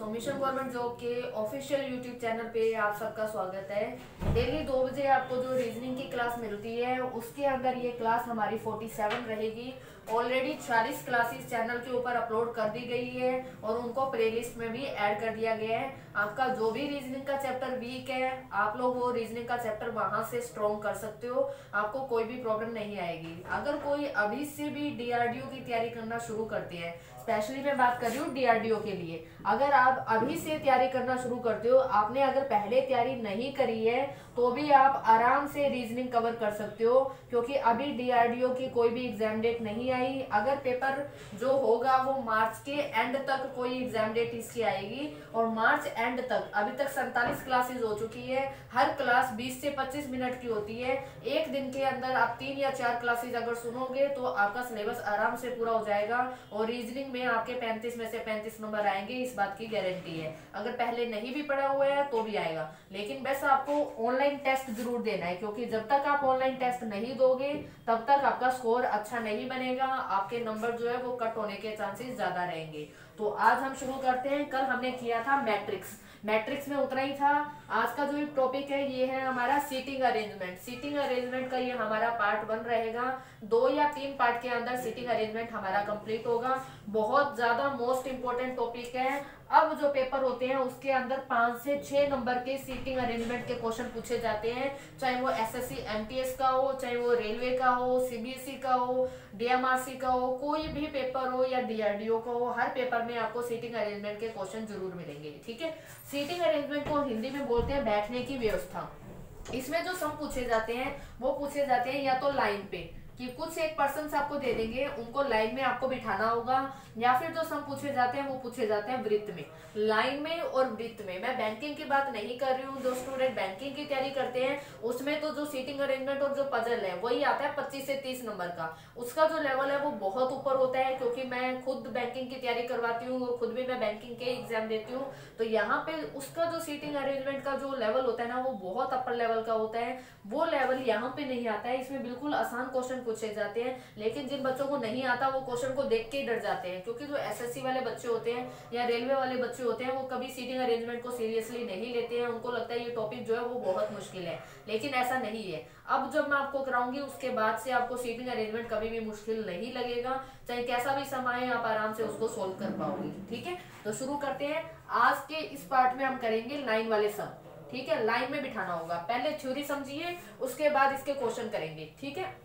तो mission government job के official YouTube channel पे आप सबका स्वागत है। डेली 2 बजे आपको जो रीजनिंग की क्लास मिलती है उसके अंदर ये क्लास हमारी 47 रहेगी। ऑलरेडी 40 क्लासेस चैनल के ऊपर अपलोड कर दी गई है और उनको प्लेलिस्ट में भी ऐड कर दिया गया है। आपका जो भी रीजनिंग का चैप्टर वीक है आप लोग वो रीजनिंग का चैप्टर वहां से स्ट्रॉन्ग कर सकते हो, आपको कोई भी प्रॉब्लम नहीं आएगी। अगर कोई अभी से भी डीआरडीओ की तैयारी करना शुरू करते हैं, स्पेशली मैं बात कर रही हूँ डीआरडीओ के लिए, अगर आप अभी से तैयारी करना शुरू करते हो, आपने अगर पहले तैयारी नहीं करी है तो भी आप आराम से रीजनिंग कवर कर सकते हो, क्योंकि अभी डीआरडीओ की कोई भी एग्जाम डेट नहीं आई। अगर पेपर जो होगा वो मार्च के एंड तक कोई एग्जाम डेट इसकी आएगी और मार्च एंड तक अभी तक 47 क्लासेस हो चुकी है। हर क्लास 20 से 25 मिनट की होती है। एक दिन के अंदर आप 3 या 4 क्लासेस अगर सुनोगे तो आपका सिलेबस आराम से पूरा हो जाएगा और रीजनिंग में आपके 35 में से 35 नंबर आएंगे, इस बात की गारंटी है। अगर पहले नहीं भी पढ़ा हुआ है तो भी आएगा, लेकिन बस आपको ऑनलाइन टेस्ट जरूर देना है, क्योंकि जब तक आप ऑनलाइन टेस्ट नहीं दोगे तब तक आपका स्कोर अच्छा नहीं बनेगा, आपके नंबर जो है वो कट होने के चांसेस ज्यादा रहेंगे। तो आज हम शुरू करते हैं। कल हमने किया था मैट्रिक्स में उतना ही था। आज का जो टॉपिक है ये है हमारा सीटिंग अरेंजमेंट। सीटिंग अरेंजमेंट का ये हमारा पार्ट 1 रहेगा। 2 या 3 पार्ट के अंदर सीटिंग अरेंजमेंट हमारा कंप्लीट होगा। बहुत ज्यादा मोस्ट इंपोर्टेंट टॉपिक है। अब जो पेपर होते हैं उसके अंदर 5 से 6 नंबर के सीटिंग अरेंजमेंट के क्वेश्चन पूछे जाते हैं, चाहे वो एसएससी एमटीएस का हो, चाहे वो रेलवे का हो, सीबीएसई का हो, डीएमआरसी का हो, कोई भी पेपर हो या डीआरडीओ का हो, हर पेपर में आपको सीटिंग अरेंजमेंट के क्वेश्चन जरूर मिलेंगे। ठीक है, सीटिंग अरेंजमेंट को हिंदी में बोलते हैं बैठने की व्यवस्था। इसमें जो सम पूछे जाते हैं वो पूछे जाते हैं या तो लाइन पे, कि कुछ एक पर्सन आपको दे देंगे, उनको लाइन में आपको बिठाना होगा, या फिर जो सम पूछे जाते हैं वो पूछे जाते हैं वृत्त में। लाइन में और वृत्त में मैं बैंकिंग की बात नहीं कर रही हूँ। जो स्टूडेंट बैंकिंग की तैयारी करते हैं उसमें तो जो सीटिंग अरेंजमेंट और जो पजल है वही आता है 25 से 30 नंबर का। उसका जो लेवल है वो बहुत ऊपर होता है, क्योंकि मैं खुद बैंकिंग की तैयारी करवाती हूँ और खुद भी मैं बैंकिंग के एग्जाम देती हूँ। तो यहाँ पे उसका जो सीटिंग अरेंजमेंट का जो लेवल होता है ना वो बहुत अपर लेवल का होता है। वो लेवल यहाँ पे नहीं आता है। इसमें बिल्कुल आसान क्वेश्चन पूछे जाते हैं, लेकिन जिन बच्चों को नहीं आता वो क्वेश्चन को देख के ही डर जाते हैं, क्योंकि जो एसएससी वाले बच्चे होते हैं या रेलवे वाले बच्चे होते हैं वो कभी सीटिंग अरेंजमेंट को सीरियसली नहीं लेते हैं। उनको लगता है ये टॉपिक जो है वो बहुत मुश्किल है, लेकिन ऐसा नहीं है। अब जब मैं आपको कराऊंगी उसके बाद से आपको सीटिंग अरेंजमेंट कभी भी मुश्किल नहीं लगेगा, चाहे कैसा भी समय है आप आराम से उसको सोल्व कर पाओगे। ठीक है, तो शुरू करते हैं। आज के इस पार्ट में हम करेंगे लाइन वाले सम। ठीक है, लाइन में बिठाना होगा। पहले थ्योरी समझिए, उसके बाद इसके क्वेश्चन करेंगे। ठीक है,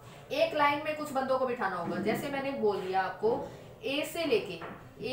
एक लाइन में कुछ बंदों को बिठाना होगा। जैसे मैंने बोल दिया आपको, ए से लेके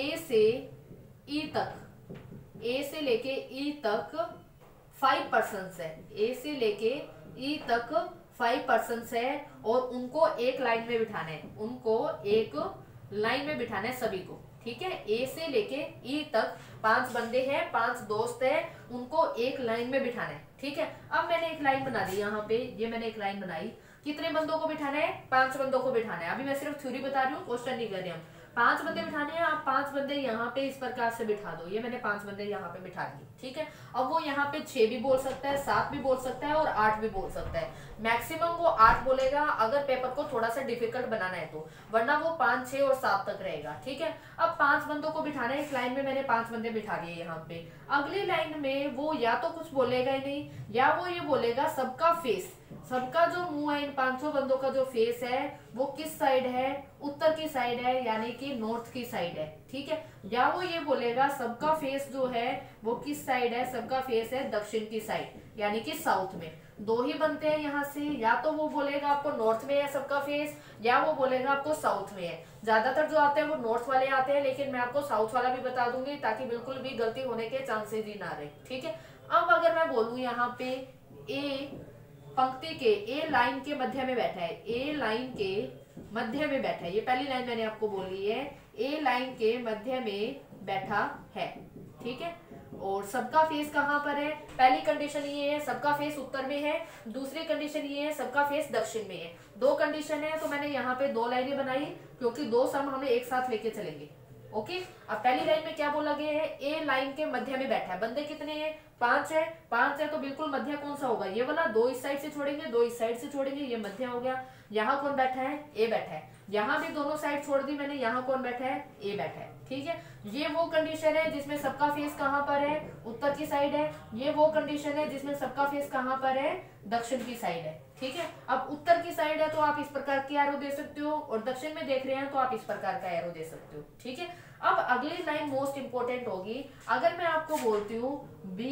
ई तक 5 पर्सन्स है। ए से लेके ई तक 5 पर्सन्स है और उनको एक लाइन में बिठाना है। उनको एक लाइन में बिठाना है सभी को। ठीक है, ए से लेके ई तक 5 बंदे हैं, 5 दोस्त हैं, उनको एक लाइन में बिठाना है। ठीक है, अब मैंने एक लाइन बना दी यहाँ पे, ये मैंने एक लाइन बनाई। कितने बंदों को बिठाना है? 5 बंदों को बिठाना है। अभी मैं सिर्फ थ्योरी बता रही हूँ, क्वेश्चन नहीं कर रहे हम। 5 बंदे बिठाने हैं। आप 5 बंदे यहाँ पे इस प्रकार से बिठा दो। ये मैंने 5 बंदे यहाँ पे बिठा दिए। ठीक है, अब वो यहाँ पे 6 भी बोल सकता है, 7 भी बोल सकता है और 8 भी बोल सकता है। मैक्सिमम वो 8 बोलेगा अगर पेपर को थोड़ा सा डिफिकल्ट बनाना है तो, वरना वो 5, 6 और 7 तक रहेगा। ठीक है, अब 5 बंदों को बिठाना है। इस लाइन में मैंने 5 बंदे बिठा दिए यहाँ पे। अगली लाइन में वो या तो कुछ बोलेगा ही नहीं, या वो ये बोलेगा सबका फेस, सबका जो मुंह है, इन 500 बंदों का जो फेस है वो किस साइड है? उत्तर की साइड है, यानी कि नॉर्थ की साइड है। ठीक है, या वो ये बोलेगा सबका फेस जो है वो किस साइड है? सबका फेस है दक्षिण की साइड, यानी कि साउथ में। 2 ही बनते हैं यहाँ से, या तो वो बोलेगा आपको नॉर्थ में है सबका फेस, या वो बोलेगा आपको साउथ में है। ज्यादातर जो आते हैं वो नॉर्थ वाले आते हैं, लेकिन मैं आपको साउथ वाला भी बता दूंगी ताकि बिल्कुल भी गलती होने के चांसेस ही ना रहे। ठीक है, अब अगर मैं बोलूं यहाँ पे ए पंक्ति के, ए लाइन के मध्य में बैठा है, ए लाइन के मध्य में बैठा है। ये पहली लाइन मैंने आपको बोली है, ए लाइन के मध्य में बैठा है। ठीक है, और सबका फेस कहाँ पर है? पहली कंडीशन ये है सबका फेस उत्तर में है, दूसरी कंडीशन ये है सबका फेस दक्षिण में है। 2 कंडीशन है, तो मैंने यहाँ पे 2 लाइनें बनाई, क्योंकि 2 सम हमें एक साथ लेके चलेंगे। ओके। अब पहली लाइन में क्या बोला गया है, ए लाइन के मध्य में बैठा है। बंदे कितने हैं, 5 है। 5 है तो बिल्कुल मध्य कौन सा होगा, ये वाला। 2 इस साइड से छोड़ेंगे, 2 इस साइड से छोड़ेंगे, ये मध्य हो गया। यहाँ कौन बैठा है, ए बैठा है। यहाँ भी दोनों साइड छोड़ दी मैंने, यहाँ कौन बैठा है, ए बैठा है। ठीक है, ये वो कंडीशन है जिसमें सबका फेस कहाँ पर है, उत्तर की साइड है। ये वो कंडीशन है जिसमें सबका फेस कहाँ पर है, दक्षिण की साइड है। ठीक है, अब उत्तर की साइड है तो आप इस प्रकार की एरो दे सकते हो, और दक्षिण में देख रहे हैं तो आप इस प्रकार का एरो दे सकते हो। ठीक है, अब अगली लाइन मोस्ट इंपोर्टेंट होगी। अगर मैं आपको बोलती हूँ बी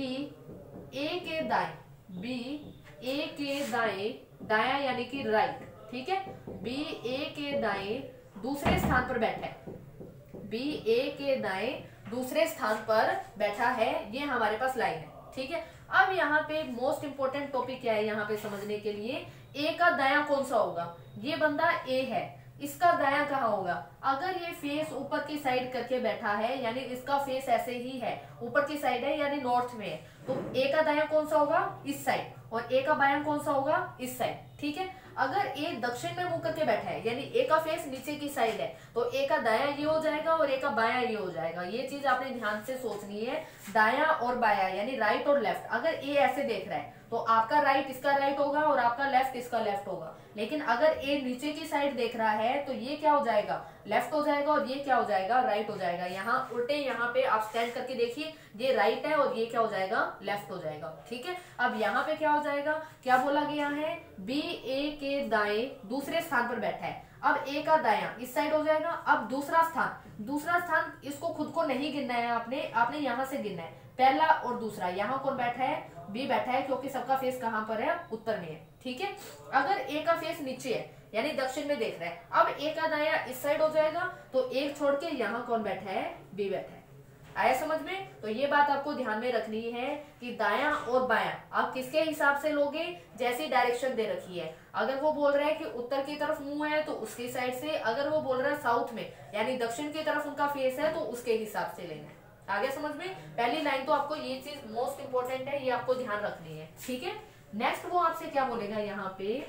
ए के दाएं, बी ए के दाएं, दाया यानी कि राइट। ठीक है, बी ए के दाएं दूसरे स्थान पर बैठा है, बी ए के दाएं दूसरे स्थान पर बैठा है, ये हमारे पास लाइन है। ठीक है, अब यहाँ पे मोस्ट इंपोर्टेंट टॉपिक क्या है यहाँ पे समझने के लिए, ए का दाया कौन सा होगा। ये बंदा ए है, इसका दाया कहाँ होगा। अगर ये फेस ऊपर की साइड करके बैठा है, यानी इसका फेस ऐसे ही है, ऊपर की साइड है यानी नॉर्थ में है, तो ए का दाया कौन सा होगा, इस साइड, और ए का बायां कौन सा होगा, इस साइड। ठीक है, अगर ए दक्षिण में मुंह करके बैठा है, यानी ए का फेस नीचे की साइड है, तो ए का दाया ये हो जाएगा और ए का बायां ये हो जाएगा। ये चीज आपने ध्यान से सोचनी है, दाया और बायां यानी राइट और लेफ्ट। अगर ए ऐसे देख रहा है तो आपका राइट इसका राइट होगा और आपका लेफ्ट इसका लेफ्ट होगा। लेकिन अगर ए नीचे की साइड देख रहा है तो ये क्या हो जाएगा, लेफ्ट हो जाएगा, और ये क्या हो जाएगा, राइट हो जाएगा। यहाँ उल्टे, यहाँ पे आप स्टैंड करके देखिए, ये राइट है और ये क्या हो जाएगा, लेफ्ट हो जाएगा। ठीक है, अब यहाँ पे क्या हो जाएगा, क्या बोला गया है, बी ए के दाएं दूसरे स्थान पर बैठा है। अब ए का दायां इस साइड हो जाएगा। अब दूसरा स्थान इसको खुद को नहीं गिनना है, आपने यहाँ से गिनना है, पहला और दूसरा। यहाँ कौन बैठा है, बी बैठा है, क्योंकि सबका फेस कहाँ पर है, उत्तर में है। ठीक है, अगर ए का फेस नीचे है यानी दक्षिण में देख रहा है, अब ए का दाया इस साइड हो जाएगा, तो एक छोड़ के यहाँ कौन बैठा है, बी बैठा है। आया समझ में। तो ये बात आपको ध्यान में रखनी है कि दायां और बायां आप किसके हिसाब से लोगे, जैसी डायरेक्शन दे रखी है। अगर वो बोल रहा है कि उत्तर की तरफ मुंह है तो उसकी साइड से, अगर वो बोल रहा है साउथ में यानी दक्षिण की तरफ उनका फेस है तो उसके हिसाब से लेना है। आगे समझ में। पहली लाइन तो आपको ये चीज मोस्ट इंपोर्टेंट है, ये आपको ध्यान रखनी है। ठीक है, नेक्स्ट वो आपसे क्या बोलेगा, यहाँ पे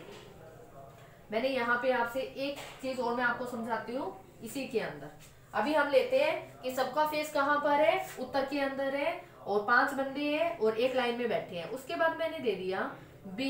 मैंने यहाँ पे आपसे एक चीज और मैं आपको समझाती हूँ इसी के अंदर। अभी हम लेते हैं कि सबका फेस कहाँ पर है, उत्तर के अंदर है, और 5 बंदे हैं और एक लाइन में बैठे हैं। उसके बाद मैंने दे दिया बी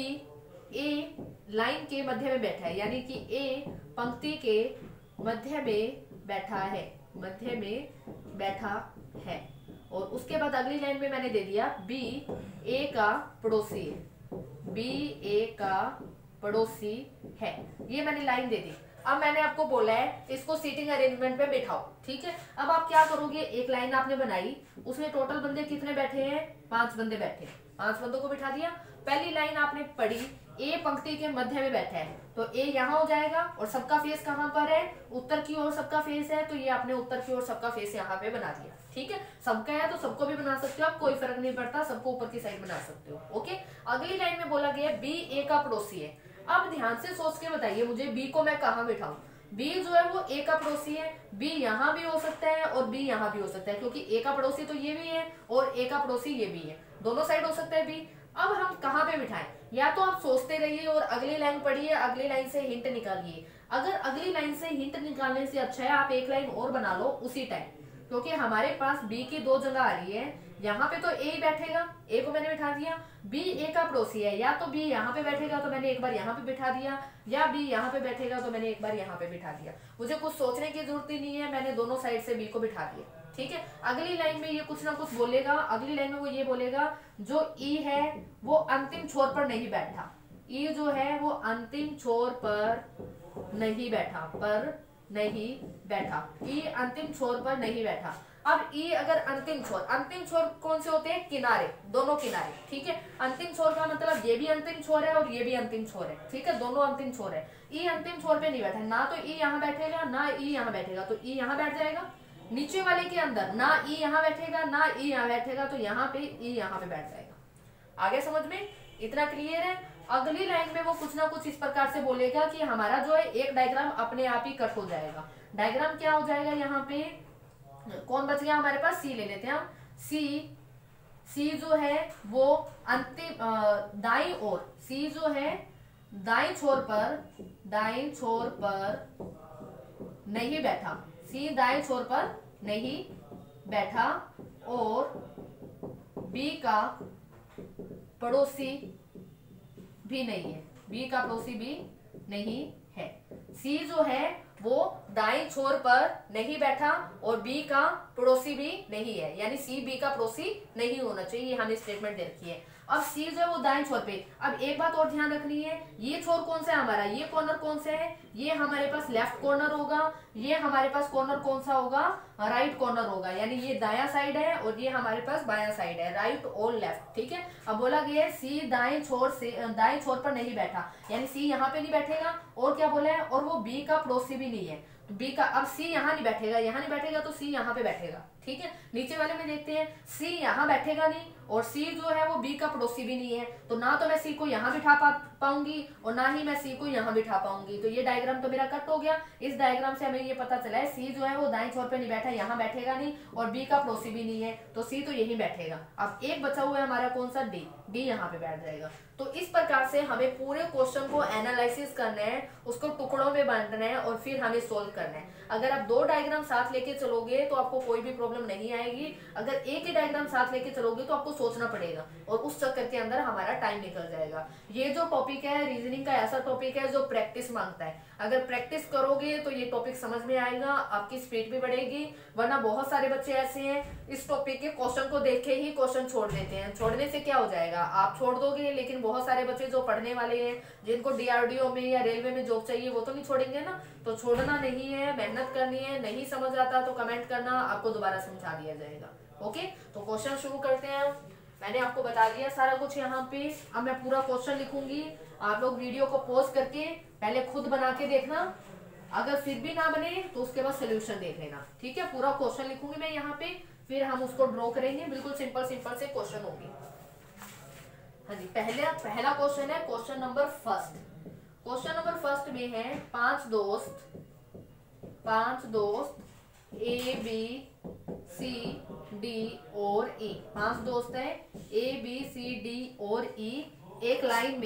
ए लाइन के मध्य में बैठा है, यानी कि ए पंक्ति के मध्य में बैठा है, मध्य में बैठा है। और उसके बाद अगली लाइन में मैंने दे दिया बी ए का पड़ोसी है, बी ए का पड़ोसी है। ये मैंने लाइन दे दी। अब मैंने आपको बोला है इसको सीटिंग अरेंजमेंट में बिठाओ। ठीक है, अब आप क्या करोगे, एक लाइन आपने बनाई, उसमें टोटल बंदे कितने बैठे हैं, 5 बंदे बैठे, 5 बंदों को बिठा दिया। पहली लाइन आपने पढ़ी, ए पंक्ति के मध्य में बैठा है, तो ए यहाँ हो जाएगा, और सबका फेस कहाँ पर है, उत्तर की ओर सबका फेस है, तो ये आपने उत्तर की ओर सबका फेस यहाँ पे बना दिया। ठीक है, सबका है तो सबको भी बना सकते हो आप, कोई फर्क नहीं पड़ता, सबको ऊपर की साइड बना सकते हो। ओके, अगली लाइन में बोला गया बी ए का पड़ोसी है। अब ध्यान से सोच के बताइए मुझे, बी को मैं कहाँ बिठाऊं। बी जो है वो ए का पड़ोसी है, बी यहाँ भी हो सकता है और बी यहाँ भी हो सकता है, क्योंकि ए का पड़ोसी तो ये भी है और ए का पड़ोसी ये भी है, दोनों साइड हो सकता है बी। अब हम कहाँ पे बिठाएं, या तो आप सोचते रहिए और अगली लाइन पढ़िए, अगली लाइन से हिंट निकालिए। अगर अगली लाइन से हिंट निकालने से अच्छा है आप एक लाइन और बना लो उसी टाइम, क्योंकि हमारे पास बी की 2 जगह आ रही है। यहाँ पे तो ए ही बैठेगा, ए को मैंने बिठा दिया, बी ए का पड़ोसी है, या तो बी यहाँ पे बैठेगा तो मैंने एक बार यहाँ पे बिठा दिया, या बी यहाँ पे बैठेगा तो मैंने एक बार यहाँ पे बिठा दिया। मुझे कुछ सोचने की जरूरत ही नहीं है, मैंने दोनों साइड से बी को बिठा दिया। ठीक है, अगली लाइन में ये कुछ ना कुछ बोलेगा, अगली लाइन में वो ये बोलेगा जो ई है वो अंतिम छोर पर नहीं बैठा, ई जो है वो अंतिम छोर पर नहीं बैठा, ई अंतिम छोर पर नहीं बैठा। अब ई अगर अंतिम छोर कौन से होते हैं, किनारे, दोनों किनारे। ठीक है, अंतिम छोर का मतलब ये भी अंतिम छोर है और ये भी अंतिम छोर है। ठीक है, दोनों अंतिम छोर है। ई अंतिम छोर पे नहीं बैठा, ना तो ई यहाँ बैठेगा ना ई यहाँ बैठेगा, तो ई यहाँ बैठ जाएगा। नीचे वाले के अंदर ना ई यहाँ बैठेगा ना ई यहाँ बैठेगा, तो यहाँ पे ई यहाँ पे बैठ जाएगा। आगे समझ में, इतना क्लियर है। अगली लाइन में वो कुछ ना कुछ इस प्रकार से बोलेगा कि हमारा जो है एक डायग्राम अपने आप ही कट हो जाएगा। डायग्राम क्या हो जाएगा, यहाँ पे कौन बच गया हमारे पास, सी ले लेते हैं हम। सी जो है वो अंतिम दाईं ओर, सी जो है दाईं छोर पर नहीं बैठा, सी दाईं छोर पर नहीं बैठा और बी का पड़ोसी भी नहीं है, बी का पड़ोसी भी नहीं है। सी जो है वो दाईं छोर पर नहीं बैठा और बी का पड़ोसी भी नहीं है, यानी सी बी का पड़ोसी नहीं होना चाहिए, ये हमें स्टेटमेंट दे रखी है। अब सी जो है वो दाईं छोर पे। अब एक बात और ध्यान रखनी है, ये छोर कौन सा है हमारा, ये कॉर्नर कौन सा है, ये हमारे पास लेफ्ट कॉर्नर होगा, ये हमारे पास कॉर्नर कौन सा होगा, राइट कॉर्नर होगा, यानी ये दायां साइड है और ये हमारे पास बायां साइड है, राइट और लेफ्ट। ठीक है, अब बोला गया है सी दाएं छोर पर नहीं बैठा, यानी सी यहाँ पे नहीं बैठेगा, और क्या बोला है, और वो बी का पड़ोसी भी नहीं है। तो बी का, अब सी यहाँ नहीं बैठेगा, यहाँ नहीं बैठेगा तो सी यहाँ पे बैठेगा। ठीक है, नीचे वाले में देखते हैं, सी यहाँ बैठेगा नहीं और सी जो है वो बी का पड़ोसी भी नहीं है, तो ना तो मैं सी को यहाँ बिठा पाऊंगी और ना ही मैं सी को यहाँ बिठा पाऊंगी। तो ये डायग्राम तो मेरा कट हो गया। इस डायग्राम से हमें ये पता चला है सी जो है वो दाईं छोर पे नहीं बैठा, यहाँ बैठेगा नहीं और बी का पड़ोसी भी नहीं है, तो सी तो यही बैठेगा। अब एक बचा हुआ है हमारा कौन सा, डी, डी यहाँ पे बैठ जाएगा। तो इस प्रकार से हमें पूरे क्वेश्चन को एनालिसिस करना है, उसको टुकड़ों में बांटना है और फिर हमें सोल्व करना है। अगर आप दो डायग्राम साथ लेके चलोगे तो आपको कोई भी प्रॉब्लम नहीं आएगी, अगर एक ही डायग्राम साथ लेके चलोगे तो आपको सोचना पड़ेगा और उस चक्कर के अंदर हमारा टाइम निकल जाएगा। ये जो टॉपिक है रीजनिंग का ऐसा टॉपिक है जो प्रैक्टिस मांगता है, अगर प्रैक्टिस करोगे तो ये टॉपिक समझ में आएगा, आपकी स्पीड भी बढ़ेगी। वरना बहुत सारे बच्चे ऐसे हैं इस टॉपिक के क्वेश्चन को देख के ही क्वेश्चन छोड़ देते हैं। छोड़ने से क्या हो जाएगा, आप छोड़ दोगे, लेकिन बहुत सारे बच्चे जो पढ़ने वाले हैं, जिनको डीआरडीओ में या रेलवे में जॉब चाहिए, वो तो नहीं छोड़ेंगे ना। तो छोड़ना नहीं है, मेहनत करनी है। नहीं समझ आता तो कमेंट करना, आपको दोबारा समझा दिया जाएगा। ओके, तो क्वेश्चन शुरू करते हैं। मैंने आपको बता दिया सारा कुछ यहाँ पे। अब मैं पूरा क्वेश्चन लिखूंगी, आप लोग वीडियो को पॉज करके पहले खुद बना के देखना, अगर फिर भी ना बने तो उसके बाद सोल्यूशन देख लेना। ठीक है, पूरा क्वेश्चन लिखूंगी मैं यहाँ पे, फिर हम उसको ड्रॉ करेंगे। बिल्कुल सिंपल सिंपल से क्वेश्चन होंगे। हाँ जी, पहला क्वेश्चन है question number first. Question number first में है पांच दोस्त ए बी सी डी और ई। पांच दोस्त हैं ए बी सी डी और ई, एक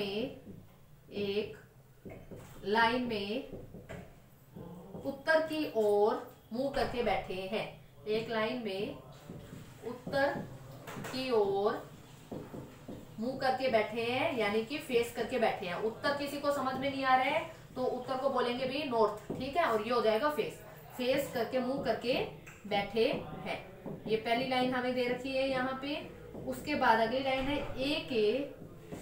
लाइन में उत्तर की ओर मुंह करके बैठे हैं। एक लाइन में उत्तर की ओर मुंह करके बैठे हैं, यानी कि फेस करके बैठे हैं। उत्तर किसी को समझ में नहीं आ रहा है तो उत्तर को बोलेंगे भी नॉर्थ। ठीक है, और ये हो जाएगा फेस करके मुंह करके बैठे हैं। ये पहली लाइन हमें दे रखी है यहाँ पे। उसके बाद अगली लाइन है ए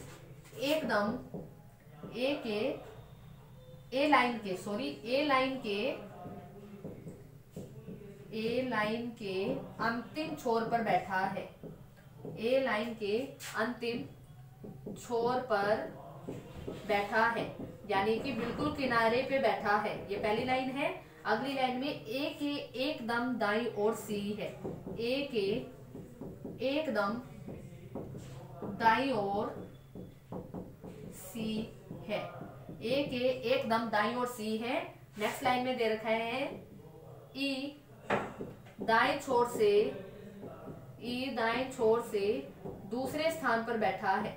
लाइन के अंतिम छोर पर बैठा है। ए लाइन के अंतिम छोर पर बैठा है, यानी कि बिल्कुल किनारे पे बैठा है। ये पहली लाइन है। अगली लाइन में ए के एकदम दाईं ओर सी है। ए के एकदम दाईं ओर सी है। ए के एकदम दाईं ओर सी है। नेक्स्ट लाइन में दे रखा है ई दाएं छोर से दूसरे स्थान पर बैठा है।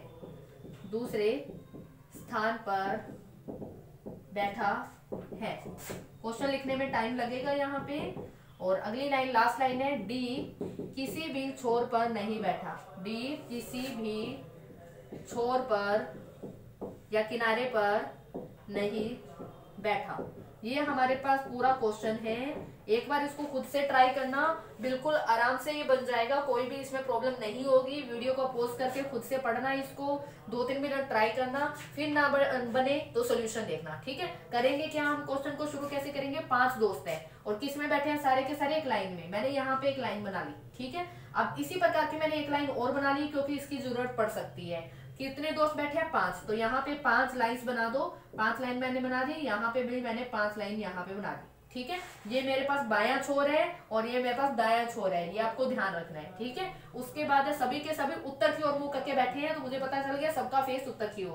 क्वेश्चन लिखने में टाइम लगेगा यहाँ पे। और अगली लाइन लास्ट लाइन है डी किसी भी छोर पर नहीं बैठा। डी किसी भी छोर पर या किनारे पर नहीं बैठा। ये हमारे पास पूरा क्वेश्चन है। एक बार इसको खुद से ट्राई करना, बिल्कुल आराम से ये बन जाएगा, कोई भी इसमें प्रॉब्लम नहीं होगी। वीडियो को पॉज करके खुद से पढ़ना, इसको 2-3 मिनट ट्राई करना, फिर ना बने तो सोल्यूशन देखना। ठीक है, करेंगे क्या हम, क्वेश्चन को शुरू कैसे करेंगे। 5 दोस्त हैं और किस में बैठे हैं, सारे के सारे एक लाइन में। मैंने यहाँ पे एक लाइन बना ली। ठीक है, अब इसी प्रकार की मैंने एक लाइन और बना ली क्योंकि इसकी जरूरत पड़ सकती है। कितने दोस्त बैठे हैं, 5, तो यहाँ पे 5 लाइन्स बना दो। 5 लाइन मैंने बना दी, यहाँ पे भी मैंने 5 लाइन यहाँ पे बना दी। ठीक है, ये मेरे पास बायां छोर है और ये मेरे पास दायां छोर है, ये आपको ध्यान रखना है। ठीक है, उसके बाद सभी के सभी उत्तर की ओर मुंह करके बैठे हैं, तो मुझे पता चल गया सबका फेस उत्तर की ओर है।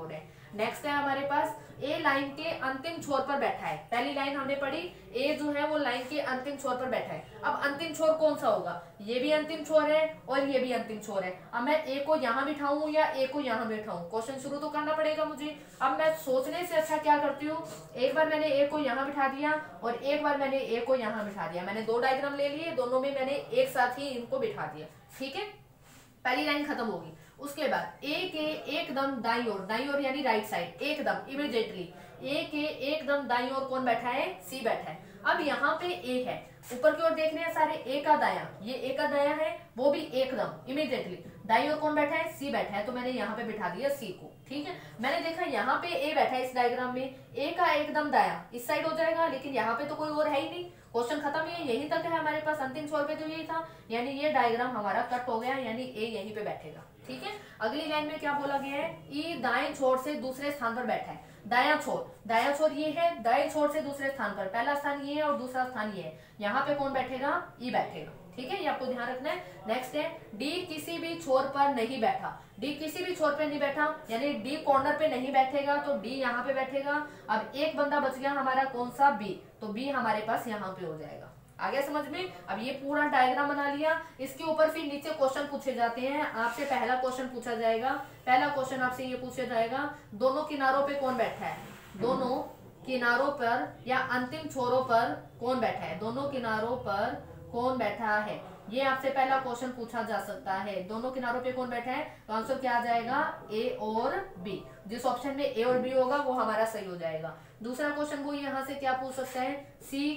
नेक्स्ट है हमारे पास ए लाइन के अंतिम छोर पर बैठा है। पहली लाइन हमने पढ़ी, ए जो है वो लाइन के अंतिम छोर पर बैठा है। अब अंतिम छोर कौन सा होगा, ये भी अंतिम छोर है और ये भी अंतिम छोर है। अब मैं ए को यहाँ बिठाऊं या ए को यहाँ बिठाऊं, क्वेश्चन शुरू तो करना पड़ेगा मुझे। अब मैं सोचने से अच्छा क्या करती हूँ, एक बार मैंने ए को यहाँ बिठा दिया और एक बार मैंने ए को यहाँ बिठा दिया। मैंने दो डायग्राम ले लिए, दोनों में मैंने एक साथ ही इनको बिठा दिया। ठीक है, पहली लाइन खत्म होगी। उसके बाद ए के एकदम दाईं ओर यानी राइट साइड, एकदम इमीडिएटली ए के एकदम दाईं ओर कौन बैठा है, सी बैठा है। अब यहाँ पे ए है, ऊपर की ओर देख रहे हैं सारे, ए का दाया, ये ए का दाया है, वो भी एकदम इमीडिएटली दाईं ओर कौन बैठा है, सी बैठा है। तो मैंने यहाँ पे बिठा दिया सी को। ठीक है, मैंने देखा यहाँ पे ए बैठा है इस डायग्राम में, ए का एकदम दाया इस साइड हो जाएगा, लेकिन यहाँ पे तो कोई और है ही नहीं। क्वेश्चन खत्म है, यहीं तक है हमारे पास, अंतिम छोर पे तो यही था, यानी ये डायग्राम हमारा कट हो गया, यानी ए यहीं पे बैठेगा। ठीक है, अगली लाइन में क्या बोला गया है, ई दाएं छोर से दूसरे स्थान पर बैठा है। दाया छोर ये है, दाएं छोर से दूसरे स्थान पर, पहला स्थान ये है और दूसरा स्थान ये है। यहाँ पे कौन बैठेगा, ई बैठेगा। ठीक है, ये आपको ध्यान रखना है। नेक्स्ट है डी किसी भी छोर पर नहीं बैठा। डी किसी भी छोर पे नहीं बैठा, यानी डी कॉर्नर पे नहीं बैठेगा, तो डी यहाँ पे बैठेगा। अब एक बंदा बच गया हमारा, कौन सा, बी, तो बी हमारे पास यहाँ पे हो जाएगा। आ गया समझ में। अब ये पूरा डायग्राम बना लिया, इसके ऊपर फिर नीचे क्वेश्चन पूछे जाते हैं आपसे। पहला क्वेश्चन पूछा जाएगा, पहला क्वेश्चन आपसे ये पूछा जाएगा, दोनों किनारों पे कौन बैठा है, दोनों किनारों पर या अंतिम छोरों पर कौन बैठा है, दोनों किनारों पर कौन बैठा है, ये आपसे पहला क्वेश्चन पूछा जा सकता है। दोनों किनारों पे कौन बैठा है, तो आंसर क्या आ जाएगा, ए और बी। जिस ऑप्शन में ए और बी होगा वो हमारा सही हो जाएगा। दूसरा क्वेश्चन वो यहाँ से क्या पूछ सकता है, सी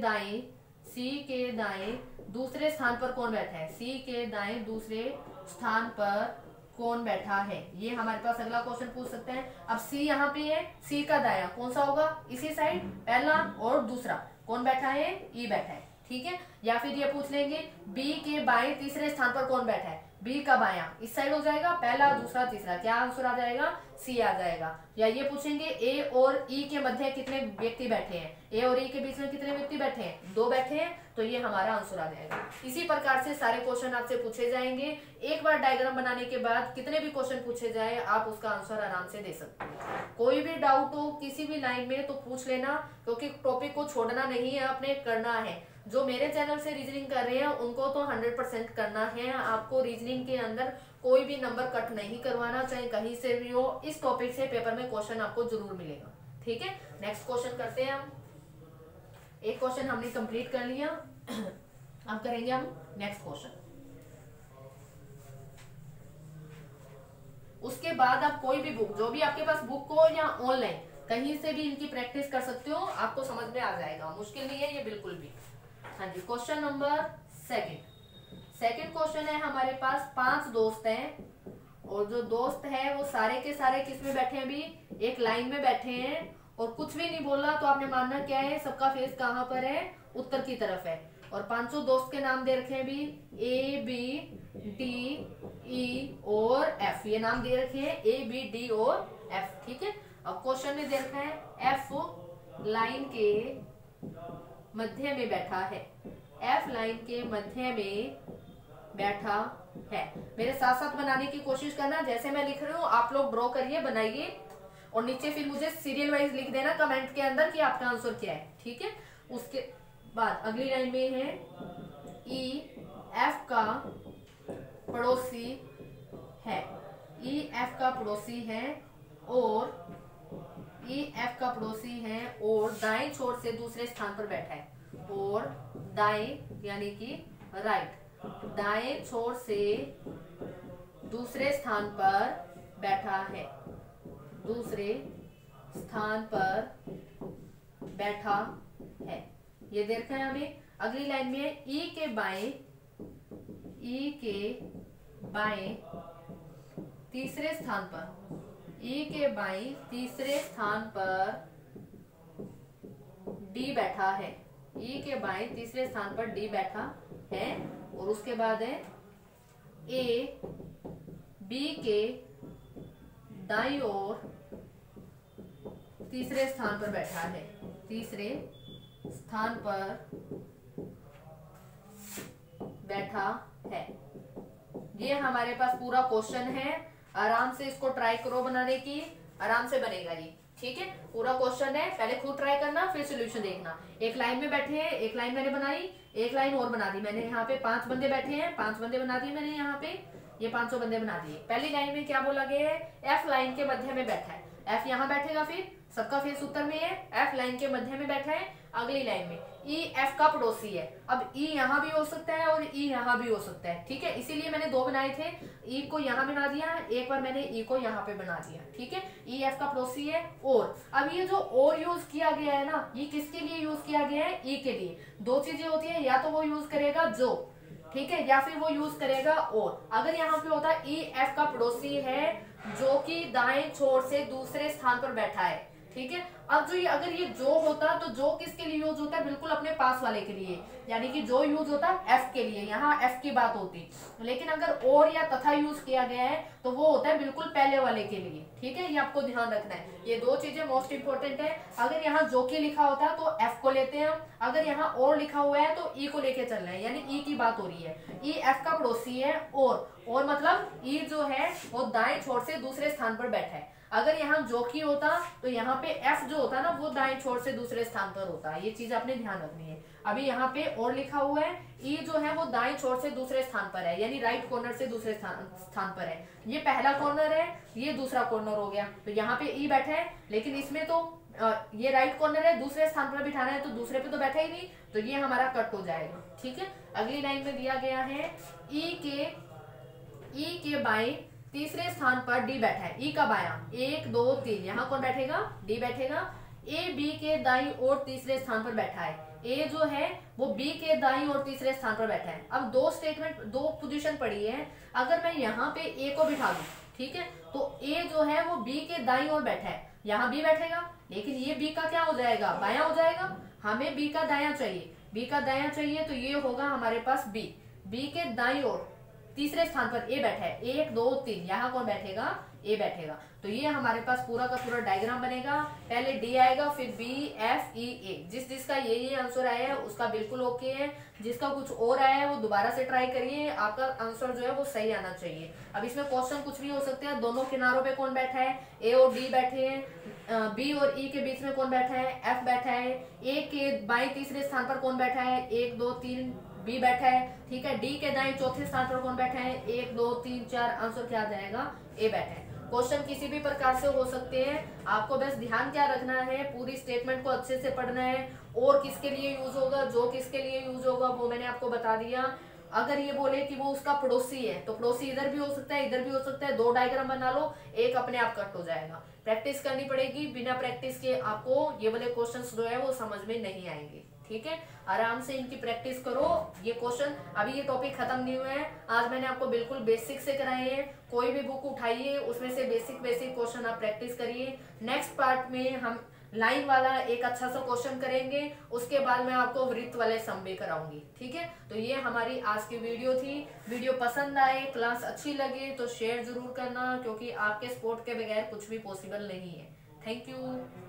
के दाएं दूसरे स्थान पर कौन बैठा है, सी के दाएं दूसरे स्थान पर कौन बैठा है, ये हमारे पास अगला क्वेश्चन पूछ सकते हैं। अब सी यहाँ पे है, सी का दाया कौन सा होगा, इसी साइड, पहला और दूसरा कौन बैठा है, ई बैठा है। ठीक है, या फिर ये पूछ लेंगे बी के बाएं तीसरे स्थान पर कौन बैठा है, बी का बायां इस साइड हो जाएगा, पहला दूसरा तीसरा, क्या आंसर आ जाएगा, सी आ जाएगा। या ये पूछेंगे ए और ई के मध्य कितने व्यक्ति बैठे हैं, ए और ई के बीच में कितने व्यक्ति बैठे हैं, दो बैठे हैं, तो ये हमारा आंसर आ जाएगा। इसी प्रकार से सारे क्वेश्चन आपसे पूछे जाएंगे। एक बार डायग्राम बनाने के बाद कितने भी क्वेश्चन पूछे जाए आप उसका आंसर आराम से दे सकते हैं। कोई भी डाउट हो किसी भी लाइन में तो पूछ लेना, क्योंकि टॉपिक को छोड़ना नहीं है, अपने करना है। जो मेरे चैनल से रीजनिंग कर रहे हैं उनको तो 100% करना है। आपको रीजनिंग के अंदर कोई भी नंबर कट नहीं करवाना, चाहे कहीं से भी हो। इस टॉपिक से पेपर में क्वेश्चन आपको जरूर मिलेगा। ठीक है, नेक्स्ट क्वेश्चन करते हैं हम। एक क्वेश्चन हमने कंप्लीट कर लिया, अब करेंगे हम नेक्स्ट क्वेश्चन। उसके बाद आप कोई भी बुक, जो भी आपके पास बुक हो या ऑनलाइन कहीं से भी इनकी प्रैक्टिस कर सकते हो, आपको समझ में आ जाएगा। मुश्किल नहीं है ये बिल्कुल भी। हाँ जी, क्वेश्चन नंबर सेकंड क्वेश्चन है हमारे पास। 5 दोस्त हैं और जो दोस्त है वो सारे के सारे किस में बैठे हैं, भी एक लाइन में बैठे हैं और कुछ भी नहीं बोला, तो आपने मानना क्या है, सबका फेस कहाँ पर है, उत्तर की तरफ है। और 5 दोस्त के नाम दे रखे हैं भी, ए बी डी ई और एफ, ये नाम दे रखे हैं ए बी डी और एफ। ठीक है, अब क्वेश्चन में दे रखा है एफ लाइन के मध्य में बैठा है, एफ लाइन के मध्य में बैठा है। मेरे साथ साथ बनाने की कोशिश करना, जैसे मैं लिख रही हूँ आप लोग ड्रॉ करिए, बनाइए और नीचे फिर मुझे सीरियल वाइज लिख देना कमेंट के अंदर कि आपका आंसर क्या है। ठीक है, उसके बाद अगली लाइन में है ई एफ का पड़ोसी है, ई एफ का पड़ोसी है और ई एफ का पड़ोसी है और दाएं छोर से दूसरे स्थान पर बैठा है, और दाएं यानी कि राइट, दाएं छोर से दूसरे स्थान पर बैठा है, दूसरे स्थान पर बैठा है, ये देखा है हमें। अगली लाइन में ई के बाएं तीसरे स्थान पर, ई के बाएं तीसरे स्थान पर डी बैठा है, ई के बाएं तीसरे स्थान पर डी बैठा है। और उसके बाद है ए बी के दाईं ओर तीसरे स्थान पर बैठा है, तीसरे स्थान पर बैठा है। ये हमारे पास पूरा क्वेश्चन है। आराम से इसको ट्राई करो बनाने की। आराम से बनेगा ये, ठीक है। पूरा क्वेश्चन है, पहले खुद ट्राई करना फिर सोल्यूशन देखना। एक लाइन में बैठे हैं, एक लाइन मैंने बनाई, एक लाइन और बना दी मैंने। यहाँ पे 5 बंदे बैठे हैं, 5 बंदे बना दिए मैंने। यहाँ पे ये 500 बंदे बना दिए। पहली लाइन में क्या बोला गया है, एफ लाइन के मध्य में बैठा है, एफ यहाँ बैठेगा, फिर सबका फेस उत्तर में है, एफ लाइन के मध्य में बैठा है। अगली लाइन में ई एफ का पड़ोसी है। अब ई यहाँ भी हो सकता है और ई यहाँ भी हो सकता है, ठीक है। इसीलिए मैंने 2 बनाए थे, ई को यहाँ बना दिया, एक बार मैंने ई को यहाँ पे बना दिया, ठीक है। ई एफ का पड़ोसी है। और अब ये जो और यूज किया गया है ना, ये किसके लिए यूज किया गया है, ई के लिए। 2 चीजें होती है, या तो वो यूज करेगा जो, ठीक है, या फिर वो यूज करेगा और। अगर यहाँ पे होता है ई एफ का पड़ोसी है जो कि दाएं छोर से दूसरे स्थान पर बैठा है, ठीक है। अब जो ये अगर ये जो होता तो जो किसके लिए यूज होता है, बिल्कुल अपने पास वाले के लिए, यानी कि जो यूज होता है एफ के लिए, यहाँ एफ की बात होती। लेकिन अगर और या तथा यूज किया गया है तो वो होता है बिल्कुल पहले वाले के लिए, ठीक है। ये आपको ध्यान रखना है, ये 2 चीजें मोस्ट इंपोर्टेंट है। अगर यहाँ जो की लिखा होता है तो एफ को लेते हैं, अगर यहाँ और लिखा हुआ है तो ई को लेके चलना है, यानी ई की बात हो रही है। ई एफ का पड़ोसी है और मतलब ई जो है वो दाएं छोर से दूसरे स्थान पर बैठा है। अगर यहाँ जो की होता तो यहाँ पे एफ जो होता ना वो दाएं छोर से दूसरे स्थान पर होता। ये चीज आपने ध्यान रखनी है। अभी यहाँ पे और लिखा हुआ है, ई जो है वो दाएं छोर से दूसरे स्थान पर है, यानी राइट कॉर्नर से दूसरे स्थान पर है। ये पहला कॉर्नर है, ये दूसरा कॉर्नर हो गया। तो यहाँ पे ई बैठा है, लेकिन इसमें तो ये राइट कॉर्नर है, दूसरे स्थान पर बिठाना है, तो दूसरे पे तो बैठा ही नहीं, तो ये हमारा कट हो जाएगा, ठीक है। अगली लाइन में दिया गया है ई के बाएं तीसरे स्थान पर डी बैठा है। ई का बायां 1 2 3, यहाँ कौन बैठेगा, डी बैठेगा। ए बी के दाईं ओर तीसरे स्थान पर बैठा है। ए जो है वो बी के दाईं ओर तीसरे स्थान पर बैठा है। अब 2 स्टेटमेंट 2 पोजीशन पड़ी है। अगर मैं यहाँ पे ए को बिठा दूं, ठीक है, तो ए जो है वो बी के दाईं ओर बैठा है, यहाँ बी बैठेगा, लेकिन ये बी का क्या हो जाएगा, बायां हो जाएगा। हमें बी का दायां चाहिए, बी का दायां चाहिए, तो ये होगा हमारे पास बी। बी के दाईं ओर तीसरे स्थान पर ए बैठा है, 1 2 3, यहाँ कौन बैठेगा, ए बैठेगा। तो ये हमारे पास पूरा का पूरा डायग्राम बनेगा। पहले डी आएगा, फिर बी एफ ई ए। जिसका ये आंसर आया है उसका बिल्कुल ओके है। जिसका कुछ और आया है वो दोबारा से ट्राई करिए, आपका आंसर जो है वो सही आना चाहिए। अब इसमें क्वेश्चन कुछ भी हो सकते हैं। दोनों किनारों पे कौन बैठा है, ए और डी बैठे हैं। बी और ई के बीच में कौन बैठा है, एफ बैठा है। ए के बाएं तीसरे स्थान पर कौन बैठा है, 1 2 3, बी बैठा है, ठीक है। डी के दाएं चौथे स्थान पर कौन बैठा है, 1 2 3 4, आंसर क्या आ जाएगा, ए बैठा है। क्वेश्चन किसी भी प्रकार से हो सकते हैं। आपको बस ध्यान क्या रखना है, पूरी स्टेटमेंट को अच्छे से पढ़ना है। और किसके लिए यूज होगा, जो किसके लिए यूज होगा वो मैंने आपको बता दिया। अगर ये बोले कि वो उसका पड़ोसी है तो पड़ोसी इधर भी हो सकता है, इधर भी हो सकता है। 2 डायग्राम बना लो, एक अपने आप कट हो जाएगा। प्रैक्टिस करनी पड़ेगी, बिना प्रैक्टिस के आपको ये वाले क्वेश्चंस जो है वो समझ में नहीं आएंगे, ठीक है। आराम से इनकी प्रैक्टिस करो। ये क्वेश्चन अभी ये टॉपिक खत्म नहीं हुआ है। आज मैंने आपको बिल्कुल बेसिक से कराए हैं। कोई भी बुक उठाइए, उसमें से बेसिक क्वेश्चन आप प्रैक्टिस करिए। नेक्स्ट पार्ट में हम लाइन वाला एक अच्छा सा क्वेश्चन करेंगे, उसके बाद मैं आपको वृत्त वाले सम भी कराऊंगी, ठीक है। तो ये हमारी आज की वीडियो थी। वीडियो पसंद आए, क्लास अच्छी लगे तो शेयर जरूर करना, क्योंकि आपके सपोर्ट के बगैर कुछ भी पॉसिबल नहीं है। Thank you.